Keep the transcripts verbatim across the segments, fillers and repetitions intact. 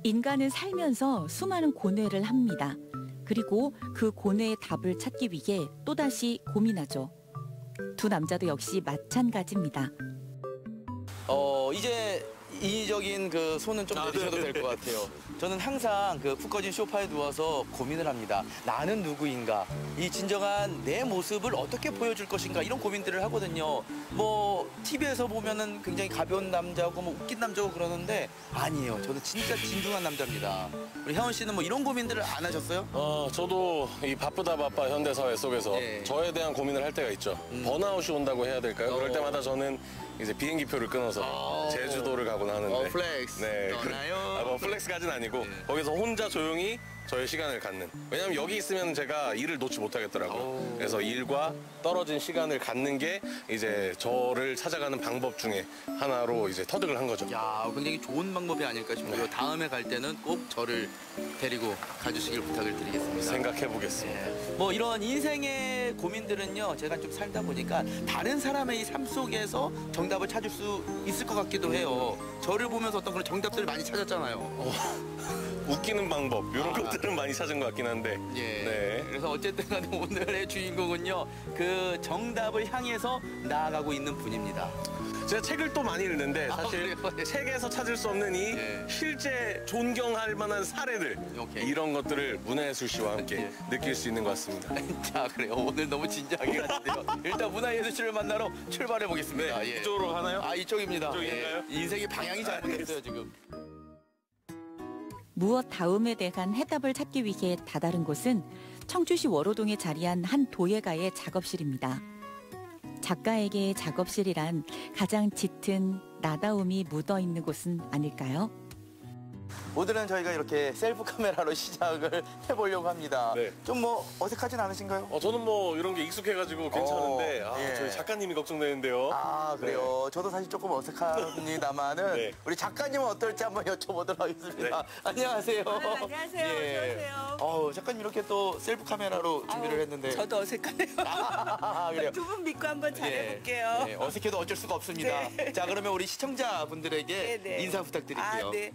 인간은 살면서 수많은 고뇌를 합니다. 그리고 그 고뇌의 답을 찾기 위해 또다시 고민하죠. 두 남자도 역시 마찬가지입니다. 어 이제 인위적인 그 손은 좀 아, 내리셔도 네. 될 것 같아요. 저는 항상 그 푹 꺼진 소파에 누워서 고민을 합니다. 나는 누구인가? 이 진정한 내 모습을 어떻게 보여줄 것인가? 이런 고민들을 하거든요. 뭐 티비에서 보면은 굉장히 가벼운 남자고 뭐 웃긴 남자고 그러는데 아니에요. 저는 진짜 진중한 남자입니다. 우리 혜원 씨는 뭐 이런 고민들을 안 하셨어요? 어, 저도 이 바쁘다 바빠 현대사회 속에서 예. 저에 대한 고민을 할 때가 있죠. 음. 번아웃이 온다고 해야 될까요? 어. 그럴 때마다 저는 이제 비행기표를 끊어서 어. 제주도를 가곤 하는데. 어, 플렉스. 네. 떠나요. 아, 뭐 플렉스까지는 아니고 네. 거기서 혼자 조용히 저의 시간을 갖는. 왜냐면 여기 있으면 제가 일을 놓지 못하겠더라고요. 오. 그래서 일과 떨어진 시간을 갖는 게 이제 저를 찾아가는 방법 중에 하나로 이제 터득을 한 거죠. 야, 굉장히 좋은 방법이 아닐까 싶고요. 다음에 갈 때는 꼭 저를 데리고 가주시길 부탁을 드리겠습니다. 생각해 보겠습니다. 네. 뭐 이런 인생의 고민들은요, 제가 좀 살다 보니까 다른 사람의 이 삶 속에서 정답을 찾을 수 있을 것 같기도 해요. 저를 보면서 어떤 그런 정답들을 많이 찾았잖아요. 어, 웃기는 방법 이런 아. 것들은 많이 찾은 것 같긴 한데. 예. 네. 그래서 어쨌든 간에 오늘의 주인공은요, 그 정답을 향해서 나아가고 있는 분입니다. 제가 책을 또 많이 읽는데 아, 사실 그래요? 네. 책에서 찾을 수 없는 이 예. 실제 존경할 만한 사례들 오케이. 이런 것들을 문화예술 씨와 함께 예. 느낄 수 있는 것 같습니다. 자, 그래요. 오늘 너무 진지하게 갔는데요. 일단 문화예술 씨를 만나러 출발해 보겠습니다. 예. 이쪽으로 가나요? 아, 이쪽입니다. 이쪽인가요? 예. 인생의 방향이 잘못됐어요, 지금. 무엇 다음에 대한 해답을 찾기 위해 다다른 곳은 청주시 월호동에 자리한 한 도예가의 작업실입니다. 작가에게 작업실이란 가장 짙은 나다움이 묻어있는 곳은 아닐까요? 오늘은 저희가 이렇게 셀프 카메라로 시작을 해보려고 합니다. 네. 좀 뭐 어색하진 않으신가요? 어, 저는 뭐 이런 게 익숙해가지고 괜찮은데 어, 아, 예. 저희 작가님이 걱정되는데요. 아, 그래요. 저도 사실 조금 어색합니다만은 네. 우리 작가님은 어떨지 한번 여쭤보도록 하겠습니다. 네. 안녕하세요. 아, 안녕하세요. 예. 어서 오세요. 어, 작가님 이렇게 또 셀프 카메라로 준비를 아우, 했는데. 저도 어색하네요. 아, 그래요. 두 분 믿고 한번 잘해볼게요. 예, 예, 어색해도 어쩔 수가 없습니다. 네. 자, 그러면 우리 시청자분들에게 네, 네. 인사 부탁드릴게요. 아, 네.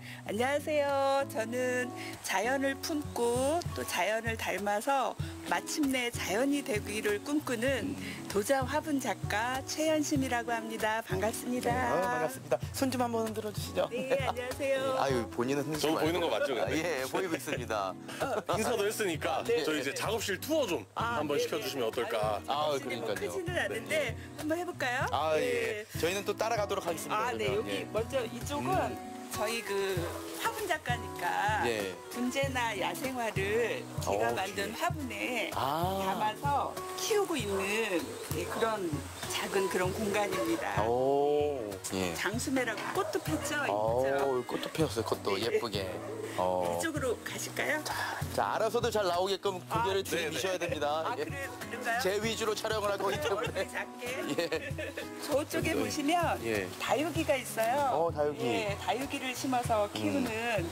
안녕하세요. 저는 자연을 품고 또 자연을 닮아서 마침내 자연이 되기를 꿈꾸는 도자 화분 작가 최연심이라고 합니다. 반갑습니다. 아, 반갑습니다. 손 좀 한번 흔들어 주시죠. 네, 안녕하세요. 아유, 본인은 흔들지 저 말고. 보이는 거 맞죠, 근데? 예, 보이고 있습니다. 인사도 했으니까 네, 저희 네, 이제 네. 작업실 투어 좀 아, 한번 네, 시켜주시면 네. 어떨까. 아, 확실히 뭐 그러니까요. 크지는 않은데 한번 해볼까요? 아, 네. 예. 저희는 또 따라가도록 하겠습니다. 아, 네. 그러면. 여기 예. 먼저 이쪽은 저희 그 화분 작가니까 예. 분재나 야생화를 제가 어, 만든 화분에 아. 담아서 키우고 있는 예, 그런 작은 그런 공간입니다. 오. 예. 장수매라고 꽃도 폈죠? 오, 있죠? 꽃도 피었어요, 꽃도 예쁘게. 어. 이쪽으로 가실까요? 자, 알아서도 잘 나오게끔 고개를 아, 들이미셔야 됩니다. 아, 이게 그래, 그런가요? 제 위주로 촬영을 할 거기 얼굴이 때문에. 작게. 예. 저쪽에 보시면 예. 다육이가 있어요. 어, 다육이. 예, 다육이를 심어서 키우는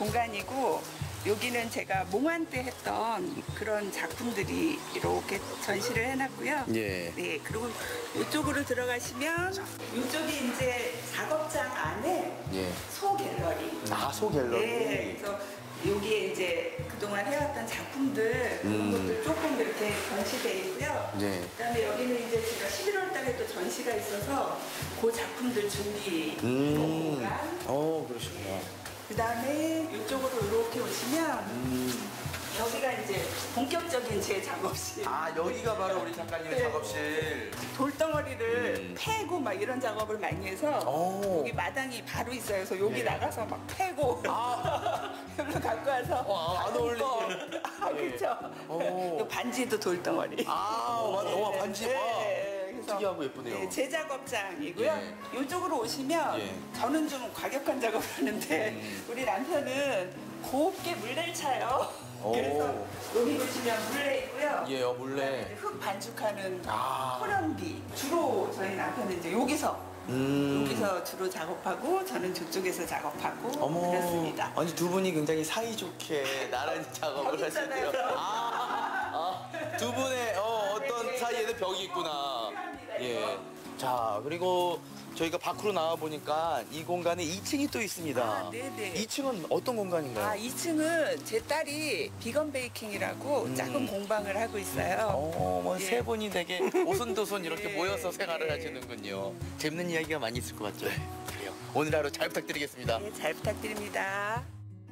공간이고 여기는 제가 몽환 때 했던 그런 작품들이 이렇게 전시를 해놨고요. 예. 네, 그리고 이쪽으로 들어가시면 이쪽이 이제 작업장 안에 예. 소 갤러리. 아, 소 갤러리. 네, 그래서 여기에 이제 그동안 해왔던 작품들 그런 음. 것들 조금 이렇게 전시돼 있고요. 네. 그다음에 여기는 이제 제가 십일월 달에 또 전시가 있어서 그 작품들 준비 음. 공간. 어, 그러시구나. 그다음에 이쪽으로 이렇게 오시면 음. 여기가 이제 본격적인 제 작업실. 아, 여기가 바로 우리 작가님의 네. 작업실. 돌덩어리를 음. 패고 막 이런 작업을 많이 해서 오. 여기 마당이 바로 있어요. 그래서 여기 예. 나가서 막 패고 여기로 갖고 와서 어, 안 어울리게. 아, 그렇죠. 오. 또 반지도 돌덩어리. 아, 맞다. 와, 반지 봐. 네, 그래서 특이하고 예쁘네요. 네, 제 작업장이고요. 이쪽으로 오시면 예. 저는 좀 과격한 작업을 하는데 음. 우리 남편은 곱게 물레를 차요. 오. 그래서 여기 보시면 물레 있고요. 예, 어, 물레. 그다음에 흙 반죽하는 아. 호련비. 주로 저희 남편은 이제 여기서 음. 여기서 주로 작업하고 저는 저쪽에서 작업하고 어머. 그렇습니다. 아니, 두 분이 굉장히 사이좋게 나란히 작업을 벽 있잖아요. 하시네요. 아, 아, 두 분의 어, 어떤 사이에는 벽이 있구나. 예. 자, 그리고 저희가 밖으로 나와 보니까 이 공간에 이 층이 또 있습니다. 아, 네네. 이 층은 어떤 공간인가요? 아, 이 층은 제 딸이 비건 베이킹이라고 음. 작은 공방을 하고 있어요. 어, 뭐 예. 세 분이 되게 오손도손 이렇게 예. 모여서 생활을 예. 하시는군요. 재밌는 이야기가 많이 있을 것 같죠? 네, 그래요. 오늘 하루 잘 부탁드리겠습니다. 네, 잘 부탁드립니다.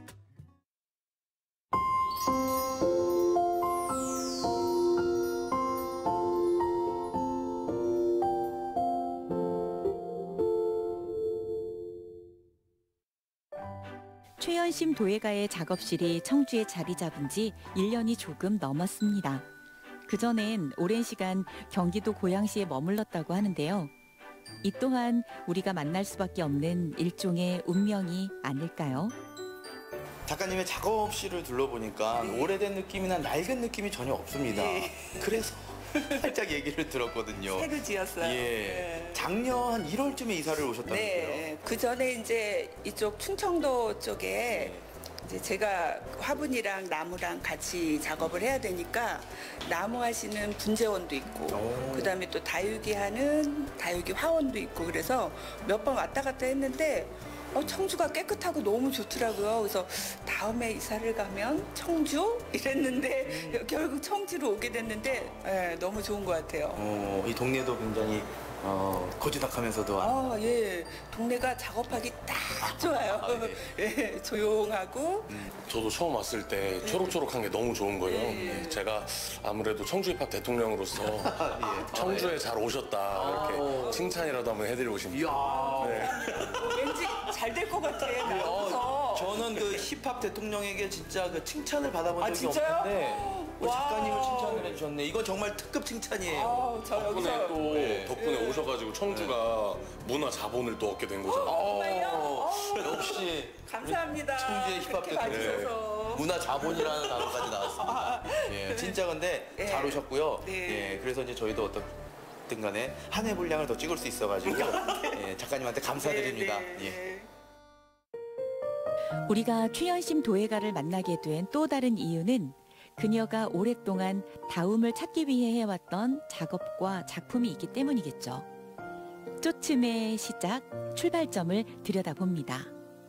최연심 도예가의 작업실이 청주에 자리 잡은 지 일 년이 조금 넘었습니다. 그전엔 오랜 시간 경기도 고양시에 머물렀다고 하는데요. 이 또한 우리가 만날 수밖에 없는 일종의 운명이 아닐까요? 작가님의 작업실을 둘러보니까 네. 오래된 느낌이나 낡은 느낌이 전혀 없습니다. 네. 그래서 살짝 얘기를 들었거든요. 새로 지었어요. 예. 네. 작년 한 일월쯤에 이사를 오셨다면서요? 네, 그 전에 이제 이쪽 충청도 네. 쪽에 이제 제가 화분이랑 나무랑 같이 작업을 해야 되니까 나무 하시는 분재원도 있고 오. 그다음에 또 다육이 하는 다육이 화원도 있고 그래서 몇 번 왔다 갔다 했는데 어, 청주가 깨끗하고 너무 좋더라고요. 그래서 다음에 이사를 가면 청주 이랬는데 음. 결국 청주로 오게 됐는데 예, 너무 좋은 것 같아요. 어, 이 동네도 굉장히 어, 고즈넉하면서도 아, 예. 동네가 작업하기 딱 좋아요. 아, 네. 예, 조용하고. 저도 처음 왔을 때 초록초록한 게 너무 좋은 거예요. 네. 네, 제가 아무래도 청주 입학 대통령으로서 예. 청주에 잘 오셨다 이렇게 칭찬이라도 한번 해드리고 싶습니다. 이야. 네. 왠지 잘 될 것 같아. 어, 나와서. 저는 그 힙합 대통령에게 진짜 그 칭찬을 받아본 아, 적이 진짜요? 없는데 우리 와. 작가님을 칭찬을 해주셨네. 이건 정말 특급 칭찬이에요. 아, 저 덕분에 여기서. 또 네. 덕분에 오셔가지고 청주가 문화 자본을 또 얻게 된 거잖아요. 어, 역시 감사합니다. 청주의 힙합 그렇게 대통령. 봐주셔서. 문화 자본이라는 단어까지 나왔습니다. 예, 진짜 근데 네. 잘 오셨고요. 네. 예, 그래서 이제 저희도 어떻든 간에 한 해 분량을 더 찍을 수 있어가지고 예, 작가님한테 감사드립니다. 네, 네, 예. 네. 우리가 최연심 도예가를 만나게 된 또 다른 이유는 그녀가 오랫동안 다움을 찾기 위해 해왔던 작업과 작품이 있기 때문이겠죠. 쫓음의 시작, 출발점을 들여다봅니다.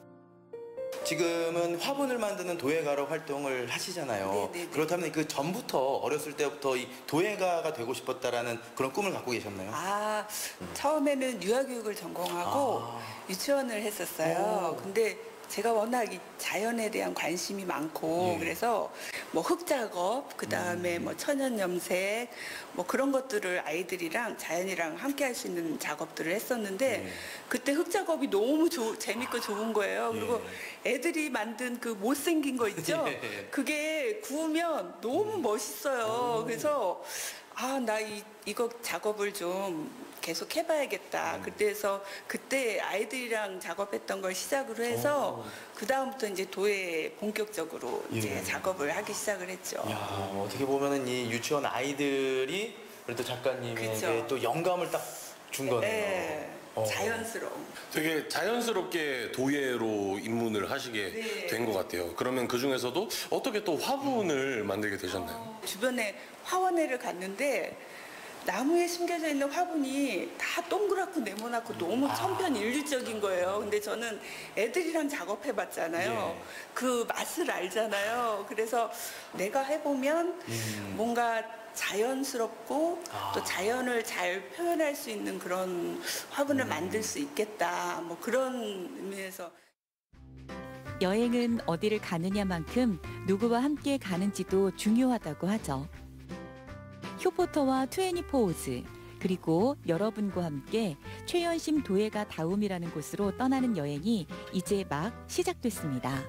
지금은 화분을 만드는 도예가로 활동을 하시잖아요. 네, 네, 네. 그렇다면 그 전부터 어렸을 때부터 이 도예가가 되고 싶었다라는 그런 꿈을 갖고 계셨나요? 아, 처음에는 유아교육을 전공하고 아. 유치원을 했었어요. 오. 근데 제가 워낙 이 자연에 대한 관심이 많고 예. 그래서 뭐 흙작업, 그 다음에 음. 뭐 천연 염색, 뭐 그런 것들을 아이들이랑 자연이랑 함께 할 수 있는 작업들을 했었는데 예. 그때 흙작업이 너무 조- 재밌고 좋은 거예요. 그리고 예. 애들이 만든 그 못생긴 거 있죠? 예. 그게 구우면 너무 멋있어요. 그래서 아, 나 이, 이거 작업을 좀 계속 해봐야겠다. 음. 그래서 그때 아이들이랑 작업했던 걸 시작으로 해서 오. 그 다음부터 이제 도예 본격적으로 예. 이제 작업을 하기 시작을 했죠. 야, 어떻게 보면은 이 유치원 아이들이 그래도 작가님에게 그쵸. 또 영감을 딱 준 거네요. 네, 어. 자연스러운. 되게 자연스럽게 도예로 입문을 하시게 네. 된 것 같아요. 그러면 그 중에서도 어떻게 또 화분을 만들게 되셨나요? 주변에 화원회를 갔는데 나무에 심겨져 있는 화분이 다 동그랗고 네모나고 너무 아. 천편일률적인 거예요. 근데 저는 애들이랑 작업해봤잖아요. 예. 그 맛을 알잖아요. 그래서 내가 해보면 음. 뭔가 자연스럽고 아. 또 자연을 잘 표현할 수 있는 그런 화분을 음. 만들 수 있겠다. 뭐 그런 의미에서. 여행은 어디를 가느냐만큼 누구와 함께 가는지도 중요하다고 하죠. 효포터와 투애니포우즈 그리고 여러분과 함께 최연심 도예가 다움이라는 곳으로 떠나는 여행이 이제 막 시작됐습니다.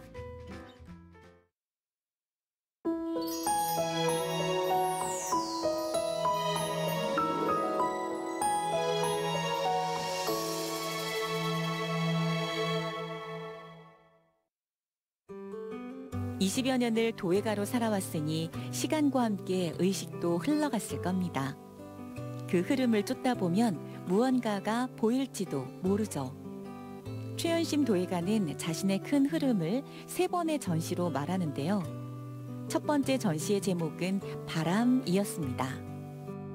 이십여 년을 도예가로 살아왔으니 시간과 함께 의식도 흘러갔을 겁니다. 그 흐름을 쫓다 보면 무언가가 보일지도 모르죠. 최연심 도예가는 자신의 큰 흐름을 세 번의 전시로 말하는데요. 첫 번째 전시의 제목은 바람이었습니다.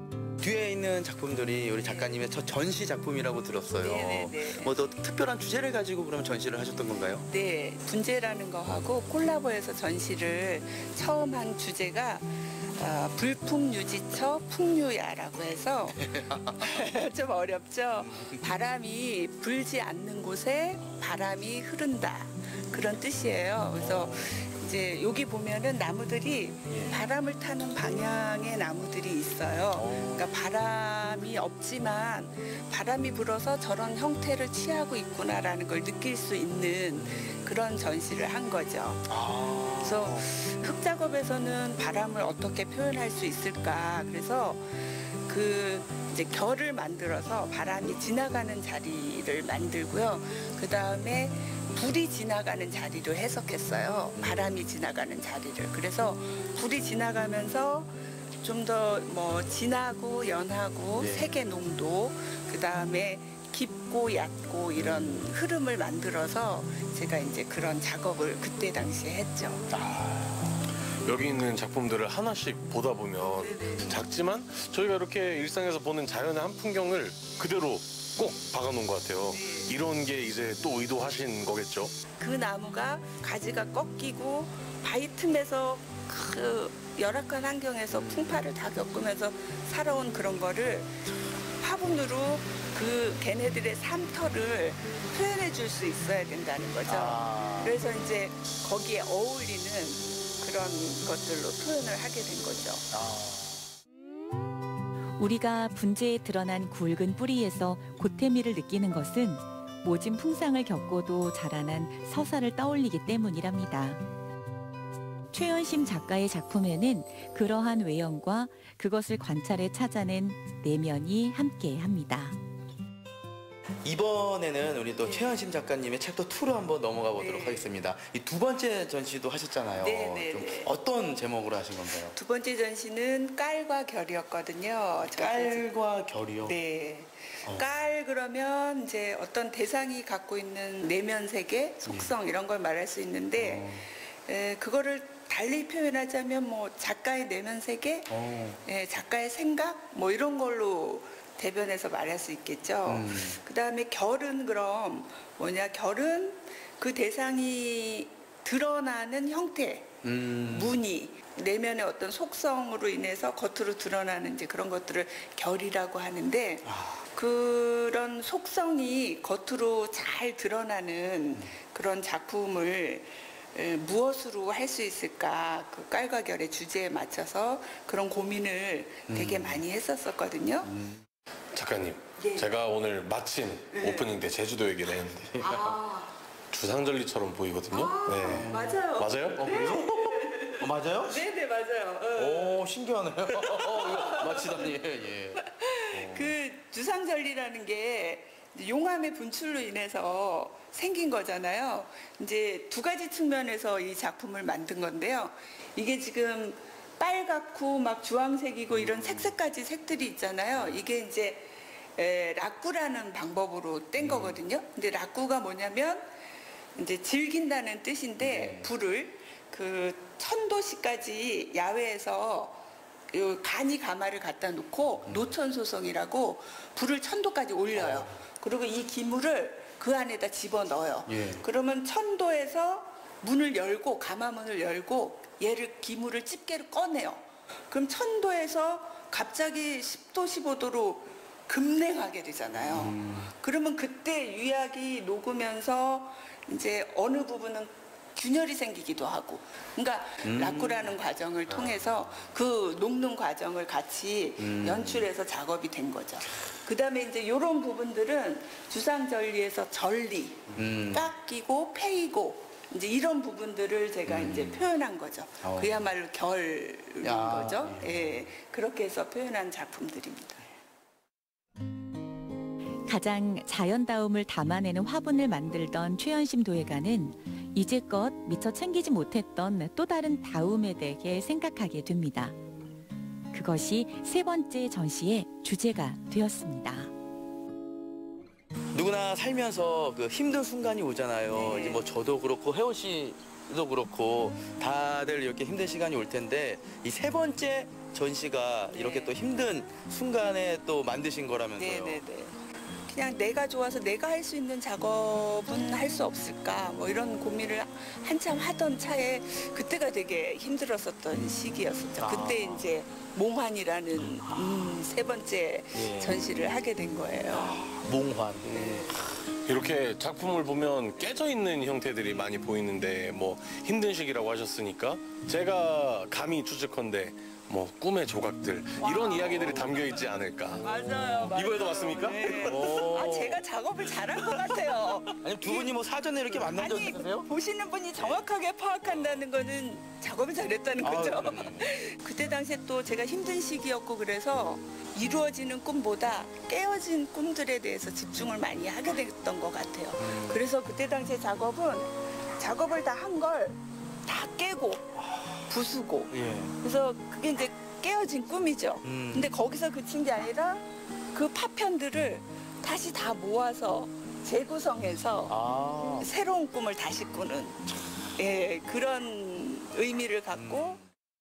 뒤에 있는 작품들이 우리 작가님의 첫 전시 작품이라고 들었어요. 네네네. 뭐 또 특별한 주제를 가지고 그럼 전시를 하셨던 건가요? 네, 분재라는 거하고 콜라보해서 전시를 처음 한 주제가 어, 불풍유지처 풍류야라고 해서 좀 어렵죠. 바람이 불지 않는 곳에 바람이 흐른다 그런 뜻이에요. 그래서 이제 여기 보면은 나무들이 바람을 타는 방향의 나무들이 있어요. 그러니까 바람이 없지만 바람이 불어서 저런 형태를 취하고 있구나라는 걸 느낄 수 있는 그런 전시를 한 거죠. 그래서 흙 작업에서는 바람을 어떻게 표현할 수 있을까? 그래서 그 이제 결을 만들어서 바람이 지나가는 자리를 만들고요. 그 다음에 불이 지나가는 자리로 해석했어요. 바람이 지나가는 자리를. 그래서 불이 지나가면서 좀 더 뭐 진하고 연하고 네. 색의 농도, 그 다음에 깊고 얕고 이런 흐름을 만들어서 제가 이제 그런 작업을 그때 당시에 했죠. 여기 있는 작품들을 하나씩 보다 보면 작지만 저희가 이렇게 일상에서 보는 자연의 한 풍경을 그대로 꼭 박아놓은 것 같아요. 이런 게 이제 또 의도하신 거겠죠? 그 나무가 가지가 꺾이고 바위 틈에서 그 열악한 환경에서 풍파를 다 겪으면서 살아온 그런 거를 화분으로 그 걔네들의 삶터를 표현해 줄 수 있어야 된다는 거죠. 아. 그래서 이제 거기에 어울리는 그런 것들로 표현을 하게 된 거죠. 우리가 분재에 드러난 굵은 뿌리에서 고태미를 느끼는 것은 모진 풍상을 겪고도 자라난 서사를 떠올리기 때문이랍니다. 최연심 작가의 작품에는 그러한 외형과 그것을 관찰해 찾아낸 내면이 함께합니다. 이번에는 우리 또 최현심 작가님의 챕터 이로 한번 넘어가 보도록 네. 하겠습니다. 이 두 번째 전시도 하셨잖아요. 네, 네, 좀 네. 어떤 제목으로 하신 건가요? 두 번째 전시는 깔과 결이었거든요. 깔과 결이요? 네. 어. 깔 그러면 이제 어떤 대상이 갖고 있는 내면 세계, 속성 이런 걸 말할 수 있는데 어. 에, 그거를 달리 표현하자면 뭐 작가의 내면 세계, 어. 에, 작가의 생각 뭐 이런 걸로 대변해서 말할 수 있겠죠. 음. 그다음에 결은 그럼 뭐냐? 결은 그 대상이 드러나는 형태, 음. 무늬, 내면의 어떤 속성으로 인해서 겉으로 드러나는 이제 그런 것들을 결이라고 하는데 아. 그런 속성이 겉으로 잘 드러나는 그런 작품을 에, 무엇으로 할 수 있을까? 그 깔과 결의 주제에 맞춰서 그런 고민을 되게 음. 많이 했었었거든요. 음. 작가님, 네. 제가 오늘 마침 네. 오프닝 때 제주도 얘기를 했는데 아, 주상절리처럼 보이거든요. 아, 네. 맞아요. 맞아요? 어, 그래요? 어, 맞아요? 네네 맞아요. 어. 오, 신기하네요. 이거 마치다니. 예. 그 주상절리라는 게 용암의 분출로 인해서 생긴 거잖아요. 이제 두 가지 측면에서 이 작품을 만든 건데요. 이게 지금 빨갛고 막 주황색이고 이런 색색까지 색들이 있잖아요. 이게 이제 에, 락구라는 방법으로 뗀 거거든요. 근데 락구가 뭐냐면 이제 즐긴다는 뜻인데 네. 불을 그 천도시까지 야외에서 요 간이 가마를 갖다 놓고 노천소성이라고 불을 천도까지 올려요. 그리고 이 기물을 그 안에다 집어 넣어요. 예. 그러면 천도에서 문을 열고 가마문을 열고 얘를 기물을 집게로 꺼내요. 그럼 천도에서 갑자기 십 도, 십오 도로 급냉하게 되잖아요. 음. 그러면 그때 유약이 녹으면서 이제 어느 부분은 균열이 생기기도 하고, 그러니까 음. 락구라는 과정을 통해서 그 녹는 과정을 같이 음. 연출해서 작업이 된 거죠. 그 다음에 이제 이런 부분들은 주상절리에서 절리, 음. 깎이고 패이고 이제 이런 부분들을 제가 음. 이제 표현한 거죠. 어. 그야말로 결인 야, 거죠. 예. 그렇게 해서 표현한 작품들입니다. 가장 자연다움을 담아내는 화분을 만들던 최연심 도예가는 이제껏 미처 챙기지 못했던 또 다른 다움에 대해 생각하게 됩니다. 그것이 세 번째 전시의 주제가 되었습니다. 누구나 살면서 그 힘든 순간이 오잖아요. 네. 이제 뭐 저도 그렇고 혜원 씨 도 그렇고 다들 이렇게 힘든 시간이 올 텐데 이 세 번째 전시가 네. 이렇게 또 힘든 순간에 또 만드신 거라면서요. 네네네. 그냥 내가 좋아서 내가 할 수 있는 작업은 할 수 없을까 뭐 이런 고민을 한참 하던 차에 그때가 되게 힘들었었던 시기였었죠. 아. 그때 이제 몽환이라는 음, 세 번째 예. 전시를 하게 된 거예요. 몽환. 네. 이렇게 작품을 보면 깨져 있는 형태들이 많이 보이는데 뭐 힘든 시기라고 하셨으니까 제가 감히 추측컨대 뭐 꿈의 조각들 이런 이야기들이 담겨 있지 않을까. 맞아요. 맞아요. 이번에도 맞습니까? 네. 오. 아 제가 작업을 잘한 것 같아요. 아니 두 분이 뭐 사전에 이렇게 만난 적 아니 있으세요? 보시는 분이 정확하게 파악한다는 거는 작업을 잘했다는 아, 거죠. 그럼요. 그때 당시에 또 제가 힘든 시기였고 그래서 이루어지는 꿈보다 깨어진 꿈들에 대해서 집중을 많이 하게 됐던 것 같아요. 음. 그래서 그때 당시에 작업은 작업을 다 한 걸 다 깨고 부수고 예. 그래서 그게 이제 깨어진 꿈이죠. 음. 근데 거기서 그친 게 아니라 그 파편들을 다시 다 모아서 재구성해서 아. 새로운 꿈을 다시 꾸는 예, 그런 의미를 갖고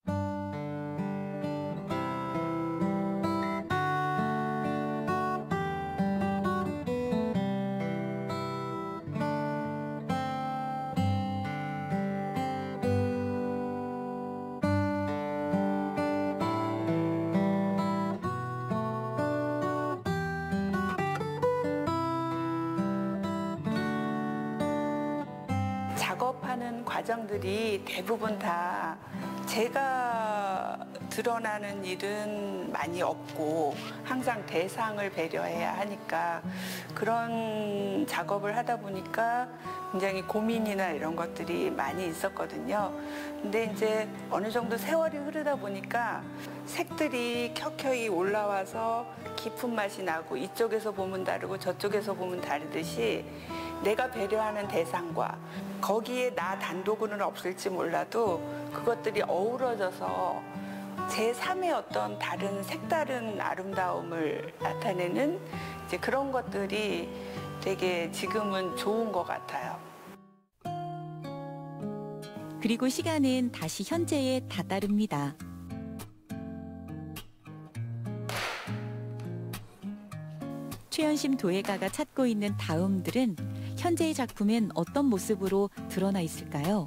작업하는 과정들이 대부분 다 제가 드러나는 일은 많이 없고 항상 대상을 배려해야 하니까 그런 작업을 하다 보니까 굉장히 고민이나 이런 것들이 많이 있었거든요. 근데 이제 어느 정도 세월이 흐르다 보니까 색들이 켜켜이 올라와서 깊은 맛이 나고 이쪽에서 보면 다르고 저쪽에서 보면 다르듯이 내가 배려하는 대상과 거기에 나 단독은 없을지 몰라도 그것들이 어우러져서 제삼의 어떤 다른 색다른 아름다움을 나타내는 이제 그런 것들이 되게 지금은 좋은 것 같아요. 그리고 시간은 다시 현재에 다다릅니다. 최연심 도예가가 찾고 있는 다음들은 현재의 작품엔 어떤 모습으로 드러나 있을까요?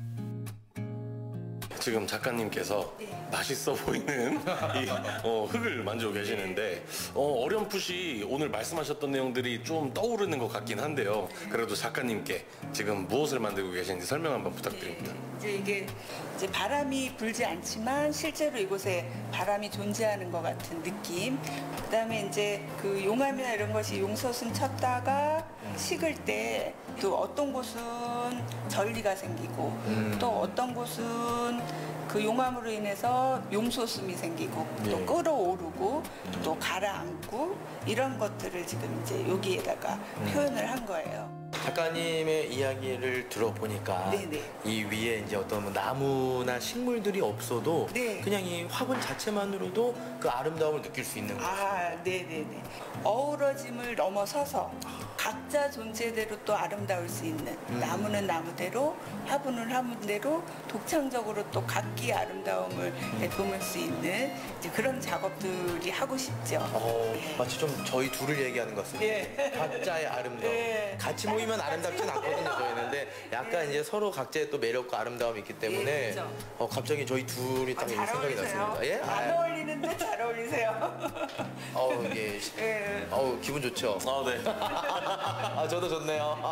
지금 작가님께서 맛있어 보이는 이 어, 흙을 만지고 계시는데 어, 어렴풋이 오늘 말씀하셨던 내용들이 좀 떠오르는 것 같긴 한데요. 그래도 작가님께 지금 무엇을 만들고 계신지 설명 한번 부탁드립니다. 이제 이게 이제 바람이 불지 않지만 실제로 이곳에 바람이 존재하는 것 같은 느낌. 그다음에 이제 그 용암이나 이런 것이 용솟음 쳤다가 식을 때 또 어떤 곳은 전리가 생기고 음. 또 어떤 곳은 그 용암으로 인해서 용솟음이 생기고 또 네. 끓어오르고 또 가라앉고 이런 것들을 지금 이제 여기에다가 표현을 한 거예요. 작가님의 이야기를 들어보니까 네네. 이 위에 이제 어떤 뭐 나무나 식물들이 없어도 네. 그냥 이 화분 자체만으로도 그 아름다움을 느낄 수 있는 거죠. 아, 네네네. 어우러짐을 넘어서서 각자 존재대로 또 아름다울 수 있는 음. 나무는 나무대로 화분은 화분대로 독창적으로 또 각기의 아름다움을 내뿜을 수 있는 이제 그런 작업들이 하고 싶죠. 어, 네. 마치 좀 저희 둘을 얘기하는 것 같습니다. 예. 각자의 아름다움. 예. 같이 모이면 아름답진 않거든요, 저희는. 근데 약간 이제 서로 각자의 또 매력과 아름다움이 있기 때문에 예, 그죠. 어, 갑자기 저희 둘이 딱 아, 이렇게 잘 생각이 어울리세요. 났습니다. 예? 안 아, 어울리는데 잘 어울리세요. 어우, 예. 예. 어우, 기분 좋죠? 아, 네. 아, 저도 좋네요.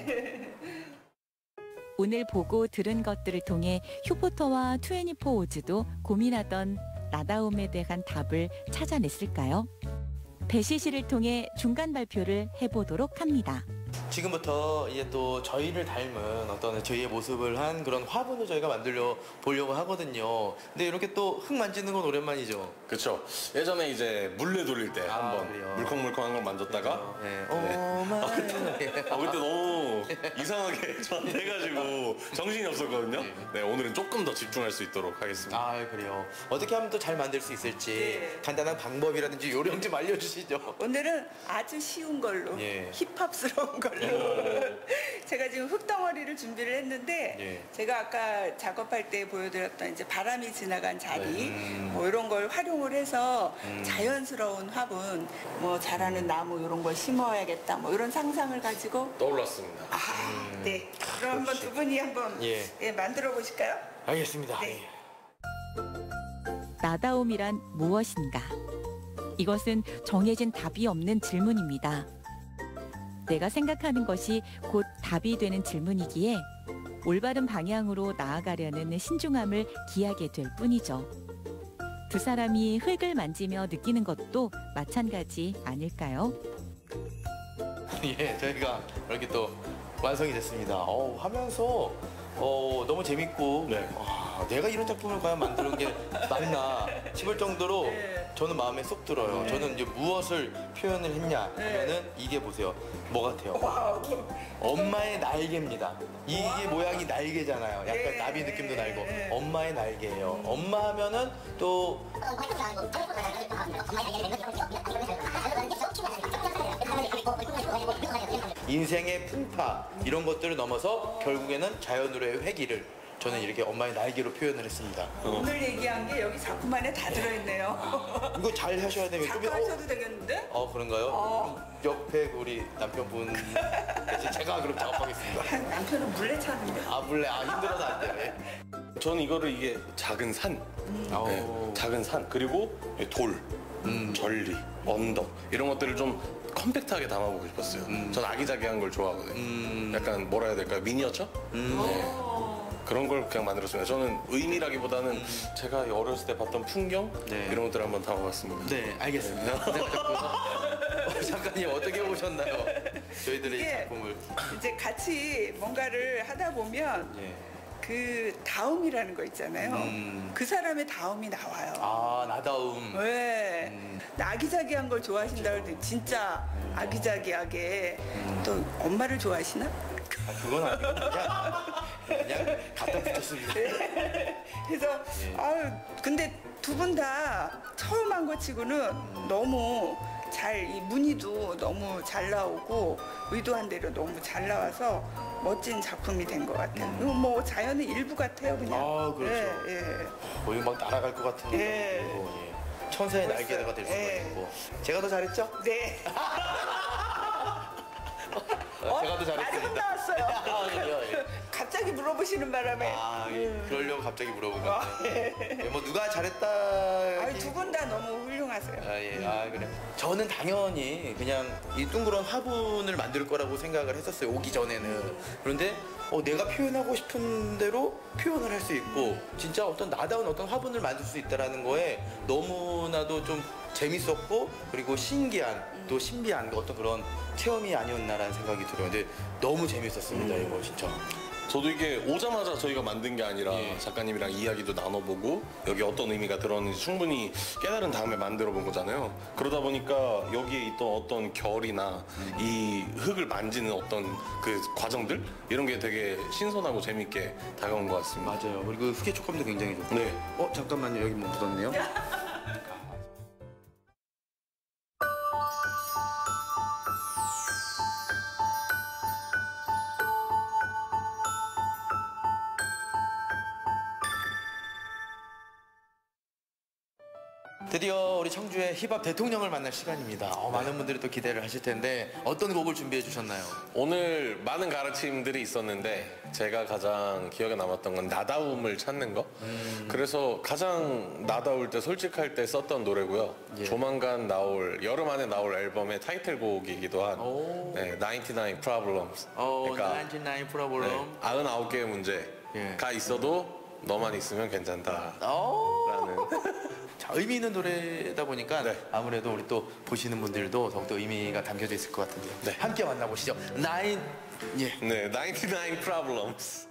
오늘 보고 들은 것들을 통해 휴포터와 투애니포 오즈도 고민하던 나다움에 대한 답을 찾아냈을까요? 배시시를 통해 중간 발표를 해보도록 합니다. 지금부터 이제 또 저희를 닮은 어떤 저희의 모습을 한 그런 화분을 저희가 만들려 보려고 하거든요. 근데 이렇게 또 흙 만지는 건 오랜만이죠. 그렇죠. 예전에 이제 물레 돌릴 때 아, 한번 그래요? 물컹물컹한 걸 만졌다가 네. 네. 오 마이. 아, 그때 너무 이상하게 저한테 해가지고 정신이 없었거든요. 네, 오늘은 조금 더 집중할 수 있도록 하겠습니다. 아, 그래요. 어떻게 하면 또 잘 만들 수 있을지 네. 간단한 방법이라든지 요령 좀 알려주시죠. 오늘은 아주 쉬운 걸로 예. 힙합스러운 걸로. 제가 지금 흙덩어리를 준비를 했는데 예. 제가 아까 작업할 때 보여드렸던 이제 바람이 지나간 자리 네. 뭐 이런 걸 활용을 해서 음. 자연스러운 화분, 뭐 자라는 나무 이런 걸 심어야겠다, 뭐 이런 상상을 가지고. 떠올랐습니다. 아, 네. 그럼 한번 두 분이 한번 예. 예, 만들어 보실까요? 알겠습니다. 네. 나다움이란 무엇인가? 이것은 정해진 답이 없는 질문입니다. 내가 생각하는 것이 곧 답이 되는 질문이기에 올바른 방향으로 나아가려는 신중함을 기하게 될 뿐이죠. 두 사람이 흙을 만지며 느끼는 것도 마찬가지 아닐까요? 예, 저희가 이렇게 또 완성이 됐습니다. 어, 하면서 어, 너무 재밌고 네. 와, 내가 이런 작품을 과연 만드는 게 맞나 싶을 정도로 네. 저는 마음에 쏙 들어요. 네. 저는 이제 무엇을 표현을 했냐 하면은 이게 보세요. 뭐 같아요? 와우. 엄마의 날개입니다. 이게 모양이 날개잖아요. 약간 네. 나비 느낌도 날고 네. 엄마의 날개예요. 엄마 하면은 또 인생의 풍파 이런 것들을 넘어서 결국에는 자연으로의 회귀를 저는 이렇게 엄마의 날개로 표현을 했습니다. 오늘 얘기한 게 여기 작품 안에 다 들어있네요. 이거 잘 하셔야 되면 좀 작가하셔도 되겠는데? 어 그런가요? 어. 옆에 우리 남편분 제가 그럼 작업하겠습니다. 남편은 물레 차는데. 아 물레 아 힘들어서 안 되네. 저는 이거를 이게 작은 산, 아우. 네, 작은 산 그리고 돌, 음. 전리, 언덕 이런 것들을 좀 컴팩트하게 담아보고 싶었어요. 음. 전 아기자기한 걸 좋아하거든요. 음. 약간 뭐라 해야 될까요? 미니어처? 음. 어. 그런 걸 그냥 만들었습니다. 저는 의미라기보다는 제가 어렸을 때 봤던 풍경 네. 이런 것들을 한번 담아봤습니다. 네, 알겠습니다. 네, 어, 작가님 어떻게 보셨나요? 저희들의 이 이게 작품을. 이제 같이 뭔가를 하다 보면 예. 그 다움이라는 거 있잖아요. 음. 그 사람의 다움이 나와요. 아 나다움. 왜? 음. 아기자기한 걸 좋아하신다 그러더니 진짜 아기자기하게 또 엄마를 좋아하시나? 아, 그건 아니고 그냥 그냥 갖다 붙였습니다. 그래서 예. 아유 근데 두 분 다 처음 한 것 치고는 너무 잘 이 무늬도 너무 잘 나오고 의도한 대로 너무 잘 나와서 멋진 작품이 된 것 같아요. 음. 이거 뭐 자연의 일부 같아요 그냥. 아, 그렇죠. 예, 예. 거의 막 날아갈 것 같은 예. 느낌이고, 예. 천사의 벌써, 날개가 될 수가 예. 있고. 제가 더 잘했죠? 네. 어, 제가 더 아직 잘했습니다. 안 나왔어요. 아, 그래요? 예. 갑자기 물어보시는 바람에. 아, 예. 그러려고 갑자기 물어본 아, 건데. 예, 뭐 누가 잘했다. 아니, 두 분 다 너무 훌륭하세요. 아, 예. 아, 그래. 저는 당연히 그냥 이 둥그런 화분을 만들 거라고 생각을 했었어요. 오기 전에는. 그런데 어, 내가 표현하고 싶은 대로 표현을 할 수 있고 진짜 어떤 나다운 어떤 화분을 만들 수 있다라는 거에 너무나도 좀 재밌었고 그리고 신기한 또 신비한 어떤 그런 체험이 아니었나라는 생각이 들어요. 근데 너무 재밌었습니다. 이거 진짜. 저도 이게 오자마자 저희가 만든 게 아니라 예. 작가님이랑 이야기도 나눠보고 여기 어떤 의미가 들었는지 충분히 깨달은 다음에 만들어 본 거잖아요. 그러다 보니까 여기에 있던 어떤 결이나 이 흙을 만지는 어떤 그 과정들 이런 게 되게 신선하고 재밌게 다가온 것 같습니다. 맞아요. 그리고 흙의 촉감도 굉장히 좋고. 네. 어 잠깐만요. 여기 뭐 묻었네요. 드디어 우리 청주의 힙합 대통령을 만날 시간입니다. 어, 많은 분들이 또 기대를 하실 텐데 어떤 곡을 준비해 주셨나요? 오늘 많은 가르침들이 있었는데 제가 가장 기억에 남았던 건 나다움을 찾는 거. 음. 그래서 가장 나다울 때 솔직할 때 썼던 노래고요. 예. 조만간 나올 여름 안에 나올 앨범의 타이틀곡이기도 한 오. 네, 구십구 Problems. 어, 그러니까 구십구 프로블럼. 네, 구십구 개의 문제가 예. 있어도 너만 있으면 괜찮다. 어. 라는. 자, 의미 있는 노래다 보니까 네. 아무래도 우리 또 보시는 분들도 더욱더 의미가 담겨져 있을 것 같은데요. 네. 함께 만나보시죠. 나인 예. 네, 구십구 Problems.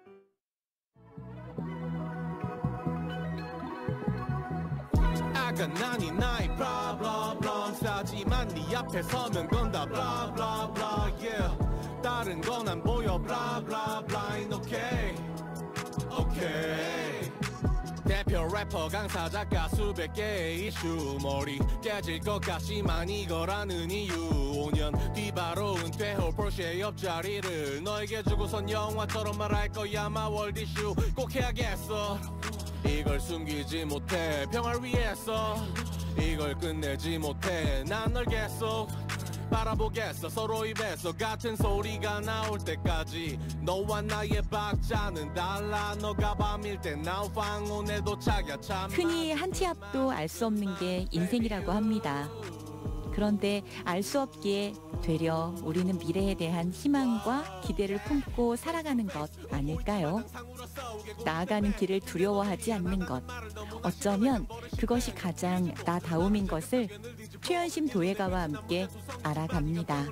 I got ninety-nine problems 하지만 네 앞에 서는 건 다 blah blah blah yeah 다른 건 안 보여 blah blah blah ain't okay okay 대표 래퍼 강사 작가 수백 개의 이슈 머리 깨질 것 같지만 이거라는 이유 오 년 뒤 바로 은퇴 후 포르쉐 옆자리를 너에게 주고선 영화처럼 말할 거야 마 월드 이슈 꼭 해야겠어 이걸 숨기지 못해 평화를 위해서 이걸 끝내지 못해 난 널 계속 바라보겠어 서로 입에서 같은 소리가 나올 때까지 너와 나의 박자는 달라 너가 밤일 때 난 황혼에 도착이야 참 흔히 한 치 앞도 알 수 없는 게 인생이라고 합니다. 그런데 알 수 없기에 되려 우리는 미래에 대한 희망과 기대를 품고 살아가는 것 아닐까요? 나아가는 길을 두려워하지 않는 것. 어쩌면 그것이 가장 나다움인 것을 최연심 도예가와 함께 알아갑니다.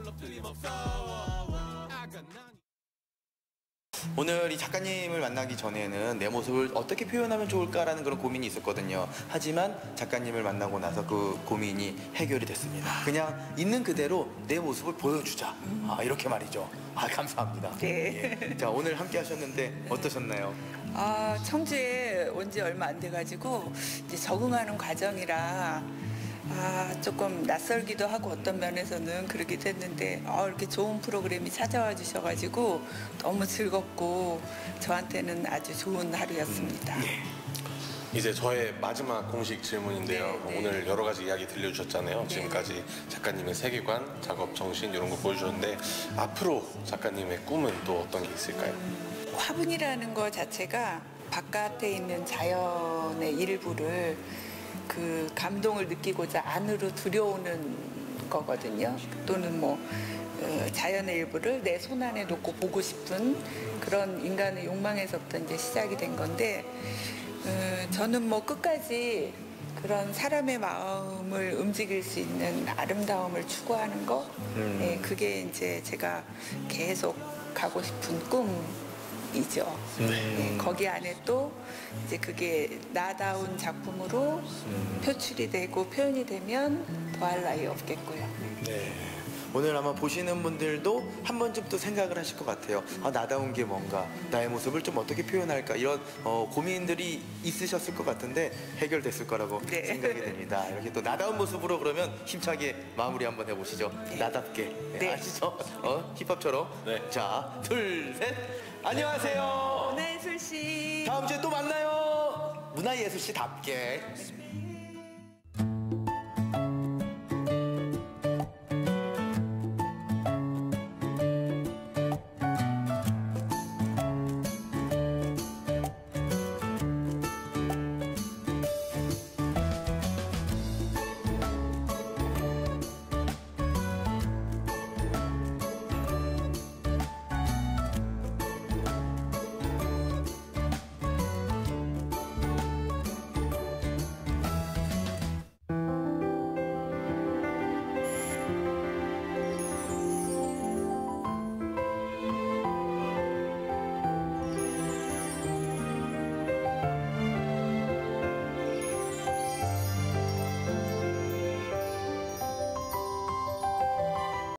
오늘 이 작가님을 만나기 전에는 내 모습을 어떻게 표현하면 좋을까라는 그런 고민이 있었거든요. 하지만 작가님을 만나고 나서 그 고민이 해결이 됐습니다. 그냥 있는 그대로 내 모습을 보여주자. 아, 이렇게 말이죠. 아, 감사합니다. 네. 예. 자, 오늘 함께 하셨는데 어떠셨나요? 아, 청주에 온 지 얼마 안 돼가지고 이제 적응하는 과정이라 아, 조금 낯설기도 하고 어떤 면에서는 그러기도 했는데 아, 이렇게 좋은 프로그램이 찾아와 주셔가지고 너무 즐겁고 저한테는 아주 좋은 하루였습니다. 이제 저의 마지막 공식 질문인데요. 네, 네. 오늘 여러 가지 이야기 들려주셨잖아요. 지금까지 작가님의 세계관, 작업 정신 이런 거 보여주셨는데 앞으로 작가님의 꿈은 또 어떤 게 있을까요? 화분이라는 거 자체가 바깥에 있는 자연의 일부를 그 감동을 느끼고자 안으로 들여오는 거거든요. 또는 뭐 어, 자연의 일부를 내 손 안에 놓고 보고 싶은 그런 인간의 욕망에서부터 이제 시작이 된 건데 어, 저는 뭐 끝까지 그런 사람의 마음을 움직일 수 있는 아름다움을 추구하는 거, 음. 예, 그게 이제 제가 계속 가고 싶은 꿈. 이죠. 네, 거기 안에 또 이제 그게 나다운 작품으로 음. 표출이 되고 표현이 되면 더할 나위 없겠고요. 네. 오늘 아마 보시는 분들도 한 번쯤 또 생각을 하실 것 같아요. 아, 나다운 게 뭔가, 나의 모습을 좀 어떻게 표현할까, 이런 어, 고민들이 있으셨을 것 같은데 해결됐을 거라고 네. 생각이 됩니다. 이렇게 또 나다운 모습으로 그러면 힘차게 마무리 한번 해보시죠. 네. 나답게. 네, 네. 아시죠? 어, 힙합처럼. 네. 자, 둘, 셋. 안녕하세요. 문화예술씨. 다음 주에 또 만나요. 문화예술씨답게.